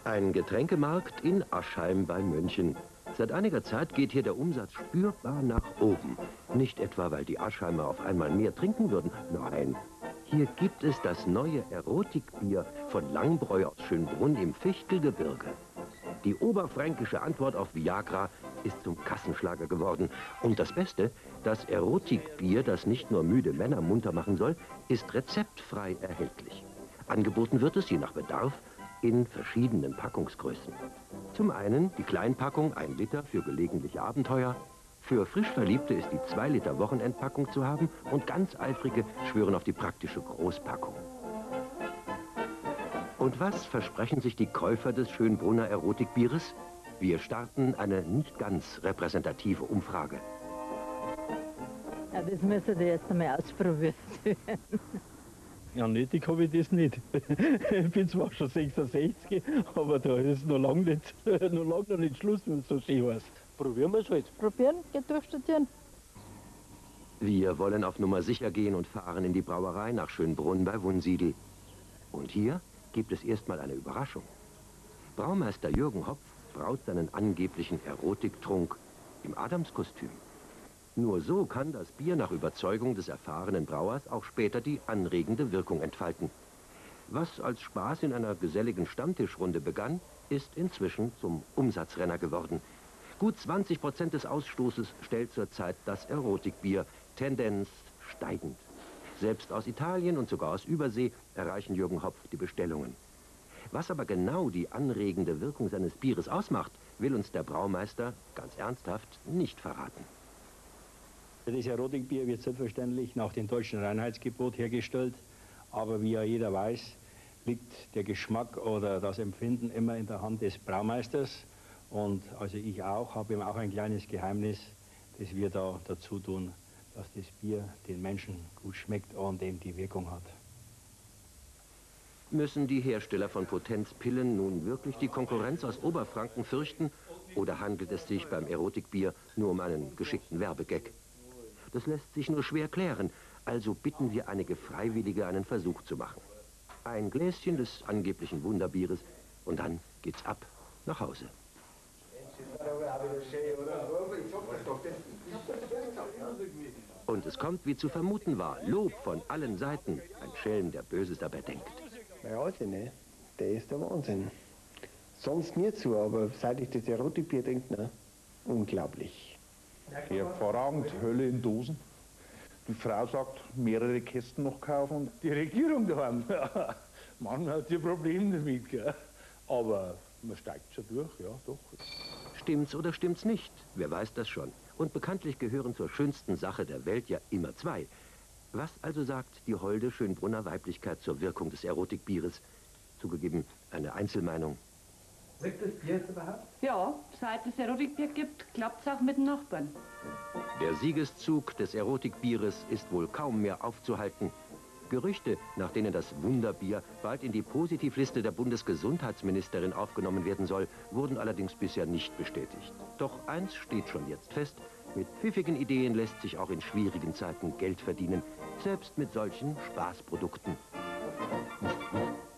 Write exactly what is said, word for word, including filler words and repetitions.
Ein Getränkemarkt in Aschheim bei München. Seit einiger Zeit geht hier der Umsatz spürbar nach oben. Nicht etwa, weil die Aschheimer auf einmal mehr trinken würden. Nein, hier gibt es das neue Erotikbier von Langbräu aus Schönbrunn im Fichtelgebirge. Die oberfränkische Antwort auf Viagra ist zum Kassenschlager geworden. Und das Beste, das Erotikbier, das nicht nur müde Männer munter machen soll, ist rezeptfrei erhältlich. Angeboten wird es, je nach Bedarf, in verschiedenen Packungsgrößen. Zum einen die Kleinpackung, ein Liter für gelegentliche Abenteuer. Für Frischverliebte ist die zwei Liter Wochenendpackung zu haben und ganz Eifrige schwören auf die praktische Großpackung. Und was versprechen sich die Käufer des Schönbrunner Erotikbieres? Wir starten eine nicht ganz repräsentative Umfrage. Ja, das müssen Sie erst einmal ausprobieren. Ja, nötig habe ich das nicht. Ich bin zwar schon sechsundsechzig, aber da ist noch lange nicht, noch lang noch nicht Schluss, wenn es so schön heißt. Probieren wir es halt. Probieren, geht durchstudieren. Wir wollen auf Nummer sicher gehen und fahren in die Brauerei nach Schönbrunn bei Wunsiedel. Und hier gibt es erstmal eine Überraschung. Braumeister Jürgen Hopf braut seinen angeblichen Erotiktrunk im Adamskostüm. Nur so kann das Bier nach Überzeugung des erfahrenen Brauers auch später die anregende Wirkung entfalten. Was als Spaß in einer geselligen Stammtischrunde begann, ist inzwischen zum Umsatzrenner geworden. Gut zwanzig Prozent des Ausstoßes stellt zurzeit das Erotikbier, Tendenz steigend. Selbst aus Italien und sogar aus Übersee erreichen Jürgen Hopf die Bestellungen. Was aber genau die anregende Wirkung seines Bieres ausmacht, will uns der Braumeister ganz ernsthaft nicht verraten. Das Erotikbier wird selbstverständlich nach dem deutschen Reinheitsgebot hergestellt, aber wie ja jeder weiß, liegt der Geschmack oder das Empfinden immer in der Hand des Braumeisters. Und also ich auch, habe ihm auch ein kleines Geheimnis, das wir da dazu tun, dass das Bier den Menschen gut schmeckt und eben die Wirkung hat. Müssen die Hersteller von Potenzpillen nun wirklich die Konkurrenz aus Oberfranken fürchten? Oder handelt es sich beim Erotikbier nur um einen geschickten Werbegag? Das lässt sich nur schwer klären, also bitten wir einige Freiwillige, einen Versuch zu machen. Ein Gläschen des angeblichen Wunderbieres und dann geht's ab nach Hause. Und es kommt, wie zu vermuten war, Lob von allen Seiten. Ein Schelm, der Böses dabei denkt. Ja, also, ne? Der ist der Wahnsinn. Sonst nicht so, aber seit ich das Erotikbier trinke, ne? Unglaublich. Hervorragend, Hölle in Dosen. Die Frau sagt, mehrere Kästen noch kaufen. Die Regierung daheim, ja. Manchmal hat sie Probleme damit, gell? Aber man steigt schon durch, ja, doch. Stimmt's oder stimmt's nicht? Wer weiß das schon? Und bekanntlich gehören zur schönsten Sache der Welt ja immer zwei. Was also sagt die holde Schönbrunner Weiblichkeit zur Wirkung des Erotikbieres? Zugegeben, eine Einzelmeinung. Wirkt das Bier jetzt überhaupt? Ja, seit es Erotikbier gibt, klappt es auch mit den Nachbarn. Der Siegeszug des Erotikbieres ist wohl kaum mehr aufzuhalten. Gerüchte, nach denen das Wunderbier bald in die Positivliste der Bundesgesundheitsministerin aufgenommen werden soll, wurden allerdings bisher nicht bestätigt. Doch eins steht schon jetzt fest: Mit pfiffigen Ideen lässt sich auch in schwierigen Zeiten Geld verdienen, selbst mit solchen Spaßprodukten.